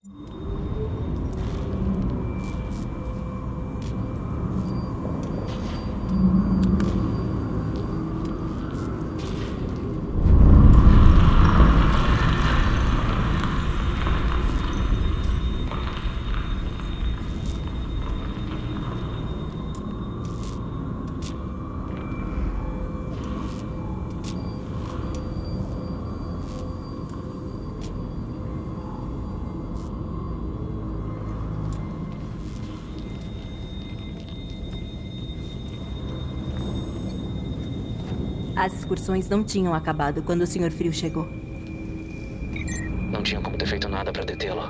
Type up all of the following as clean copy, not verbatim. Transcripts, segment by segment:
As excursões não tinham acabado quando o Sr. Frio chegou. Não tinha como ter feito nada para detê-lo.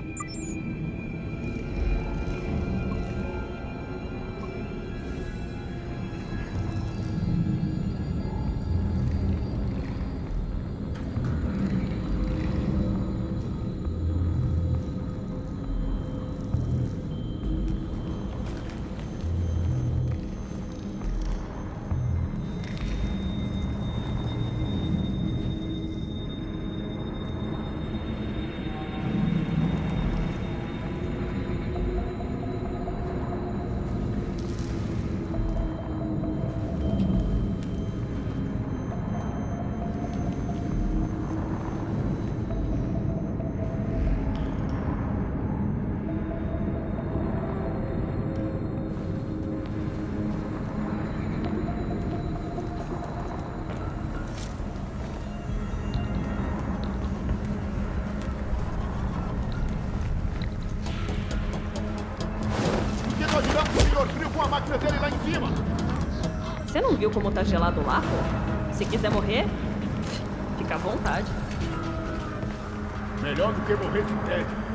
Você não viu como tá gelado lá, pô? Se quiser morrer, fica à vontade. Melhor do que morrer de tédio.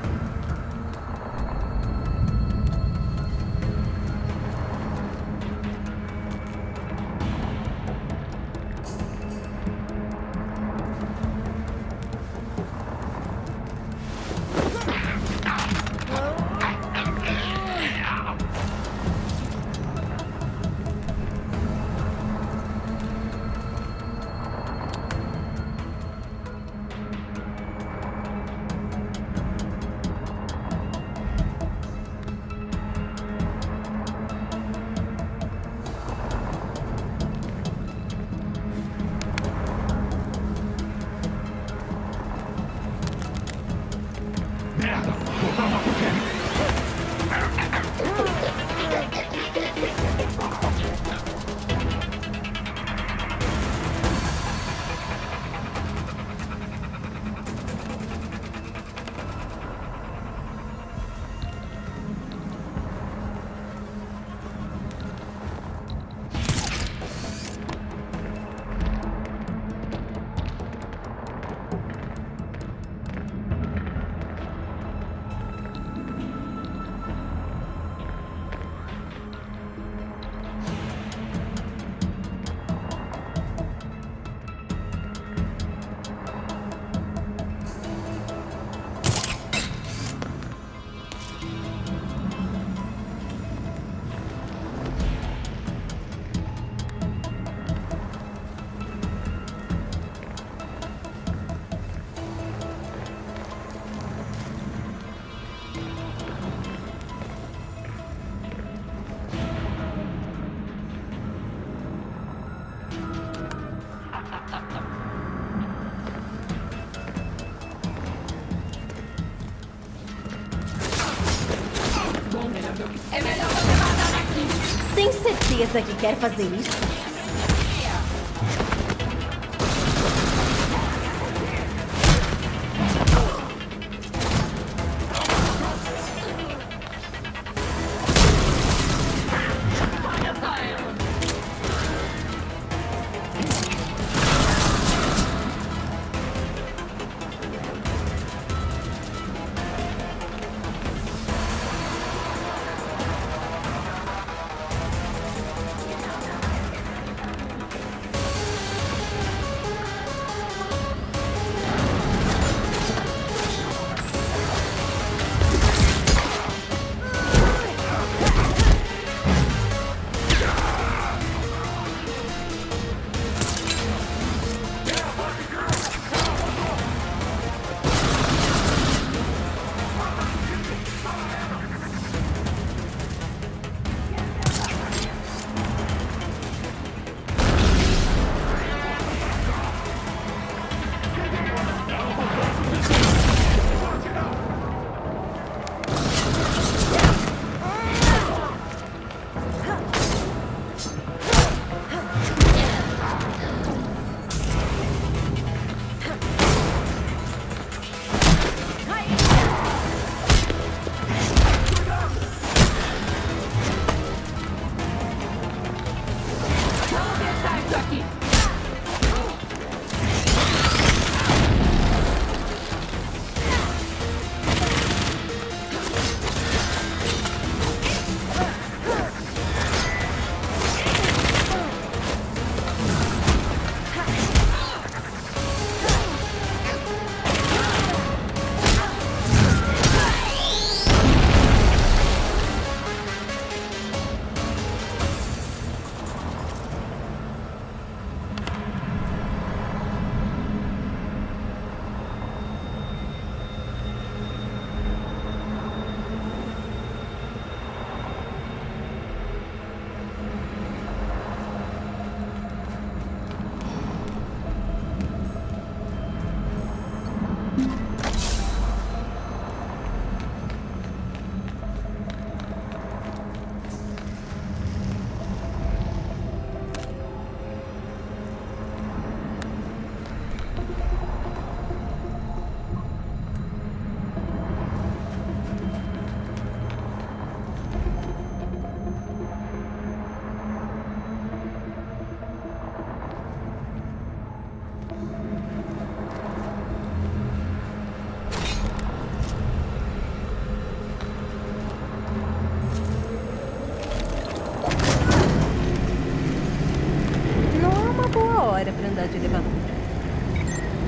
É melhor você vazar daqui. Tem certeza que quer fazer isso?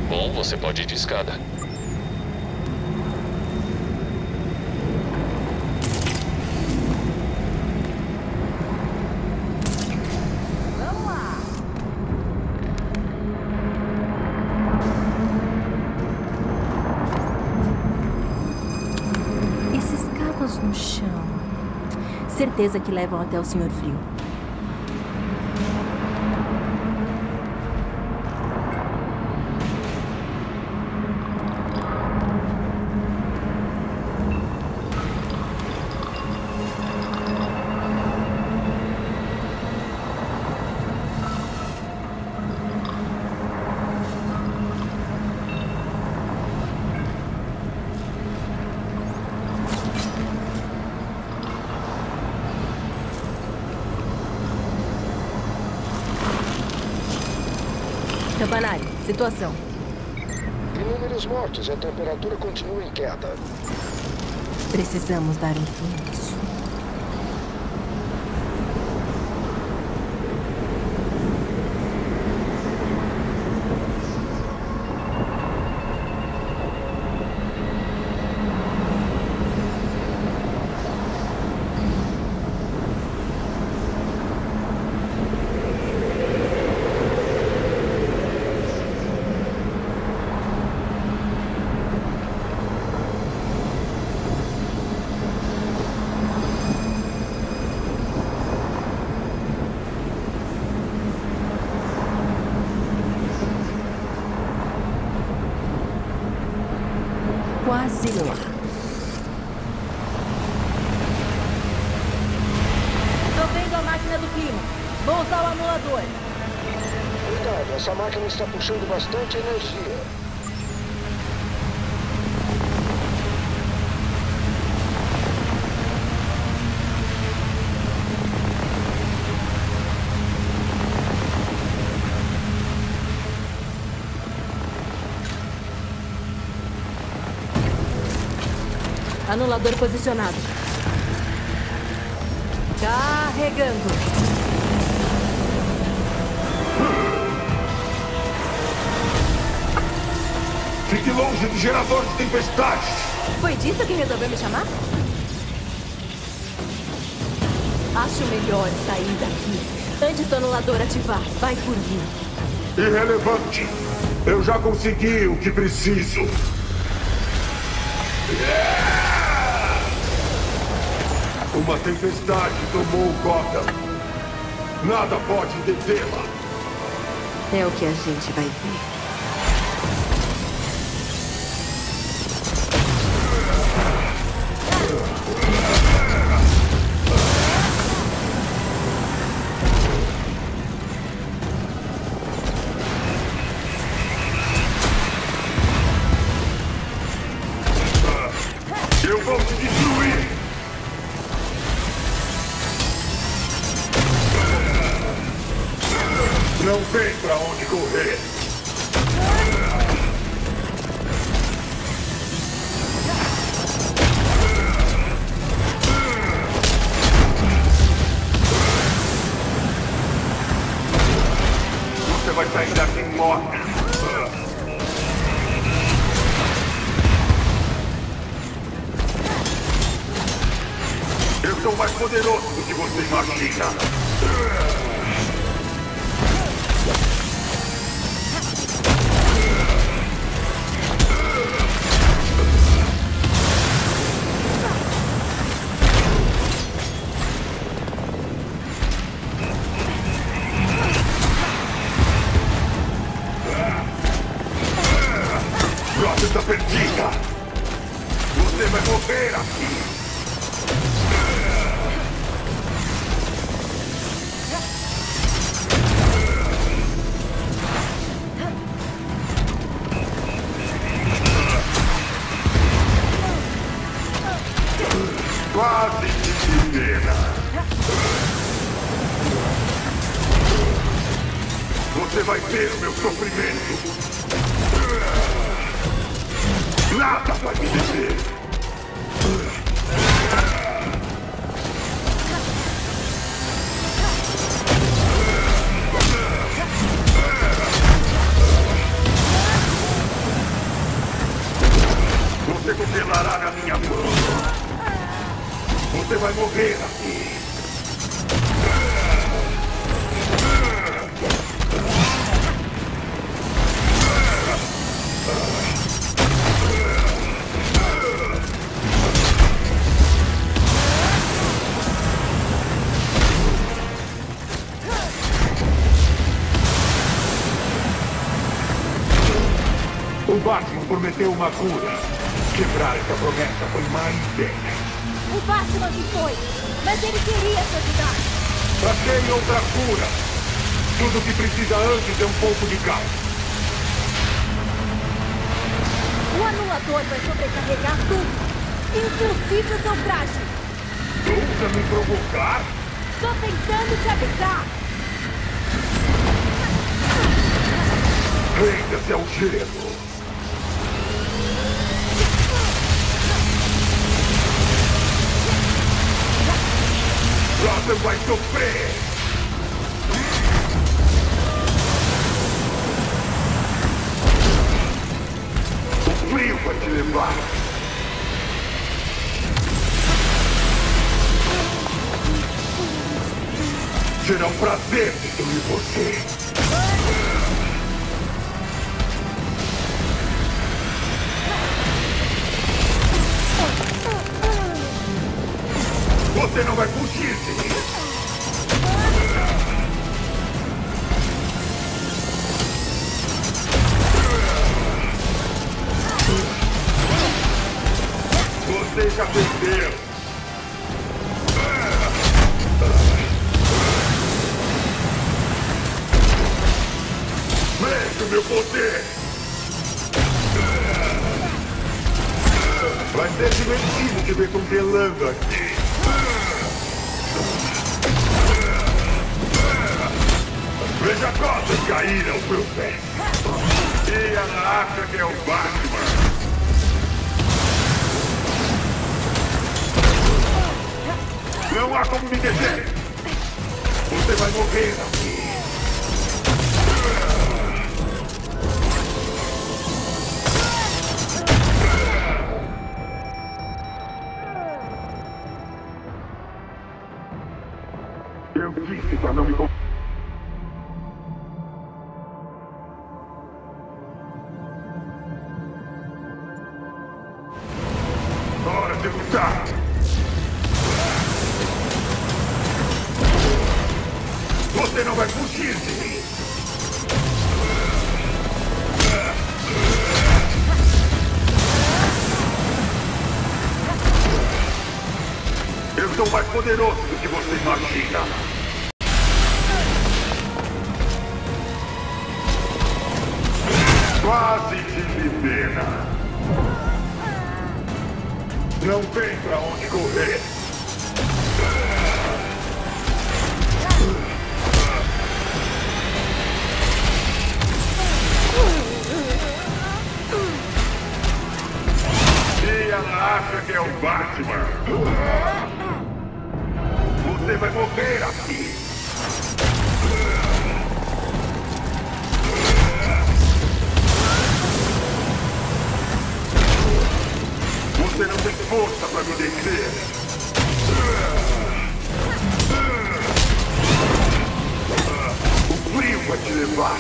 Bom, você pode ir de escada. Vamos lá. Esses cabos no chão. Certeza que levam até o Senhor Frio. Campanari, situação. Inúmeros mortos e a temperatura continua em queda. Precisamos dar um fim nisso. Quase lá. Tô vendo a máquina do clima. Vou usar o anulador. Cuidado, essa máquina está puxando bastante energia. Anulador posicionado. Carregando. Fique longe do gerador de tempestade. Foi disso que resolveu me chamar? Acho melhor sair daqui antes do anulador ativar. Vai por mim. Irrelevante. Eu já consegui o que preciso. Uma tempestade tomou Gotham. Nada pode detê-la. É o que a gente vai ver. Eu vou te destruir. Não tem pra onde correr. Você vai sair daqui morto. Eu sou mais poderoso do que você imagina. Rota está perdida. Você vai morrer aqui. Quase que pena. Você vai ter o meu sofrimento. Nada vai me deter. decolará na minha mão. Você vai morrer aqui. O Batman prometeu uma cura. Quebrar essa promessa foi má ideia. O Batman que foi, mas ele queria te ajudar. Achei outra cura. Tudo o que precisa antes é um pouco de calma. O anulador vai sobrecarregar tudo, inclusive o seu traje. Ousa me provocar? Tô tentando te avisar. Renda-se ao gelo. Gotham vai sofrer! O frio vai te levar! Será um prazer destruir você! Você não vai fugir de mim! Você já perdeu! Veja o meu poder! Vai ser divertido te ver congelando aqui! Veja Gotham cair aos meus pés! E ela acha que é o Batman! Não há como me deter! Você vai morrer aqui! Eu disse pra não me... Hora de lutar! Você não vai fugir de mim! Eu sou mais poderoso do que você imagina! Quase tive pena! Não tem pra onde correr! E ela acha que é o Batman! Você vai morrer aqui! Você não tem força pra me descer! O frio vai te levar!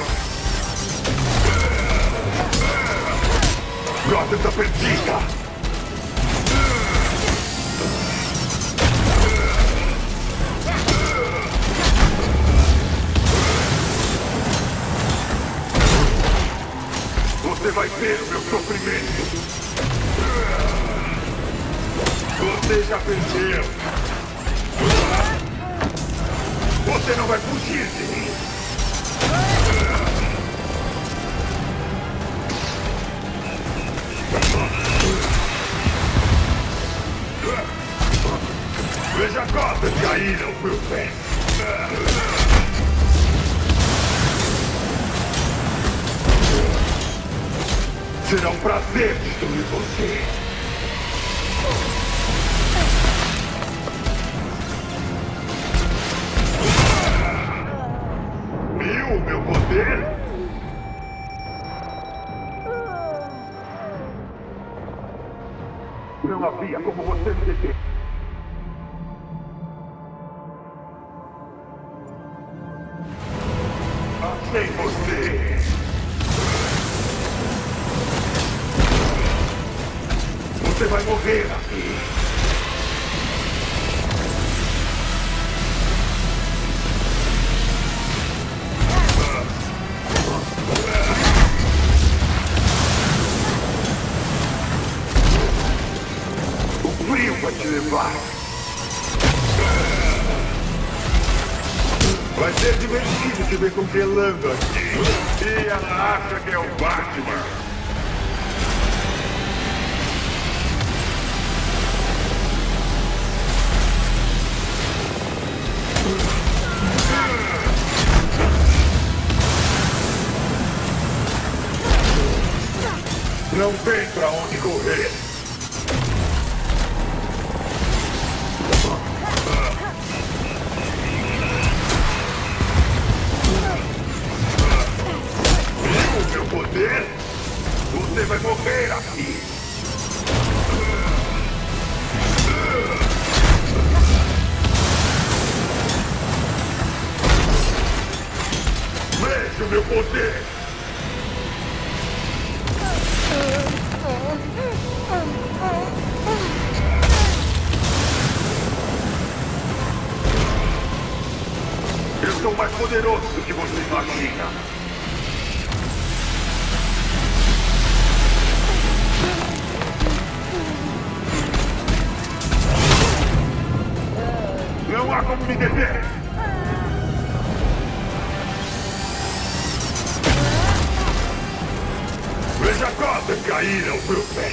Gotham tá perdida! Você vai ver o meu sofrimento! Você já perdeu! Você não vai fugir de mim! Veja Gotham cair aos meus pés! Será um prazer destruir você! Viu o meu poder? Não havia como você me deter. Achei você! Você vai morrer aqui! O frio vai te levar! Vai ser divertido te ver congelando aqui. E ela acha que é o Batman. Não tem pra onde correr. Meu poder? Você vai morrer aqui! Veja o meu poder! Eu sou mais poderoso do que você imagina! Não há como me deter! Veja Gotham caíram pro pé!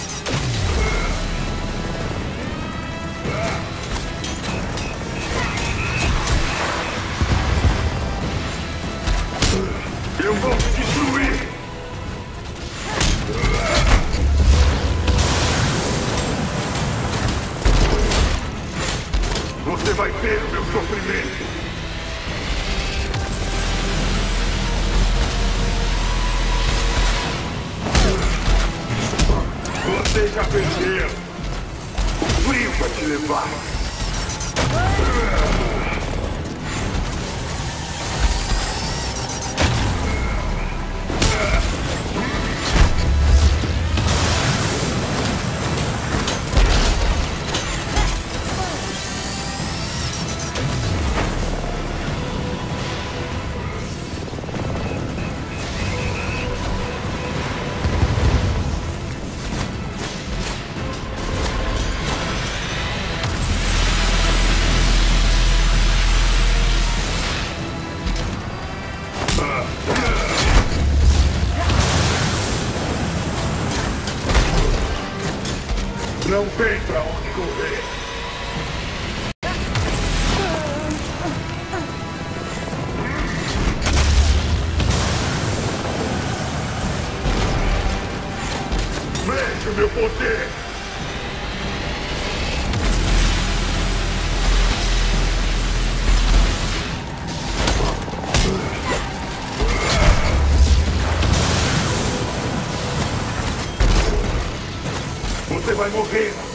Eu vou te destruir! Você vai ter o meu sofrimento! Você já perdeu! O frio vai te levar! Não tem pra onde correr. Veja o meu poder. Você vai morrer.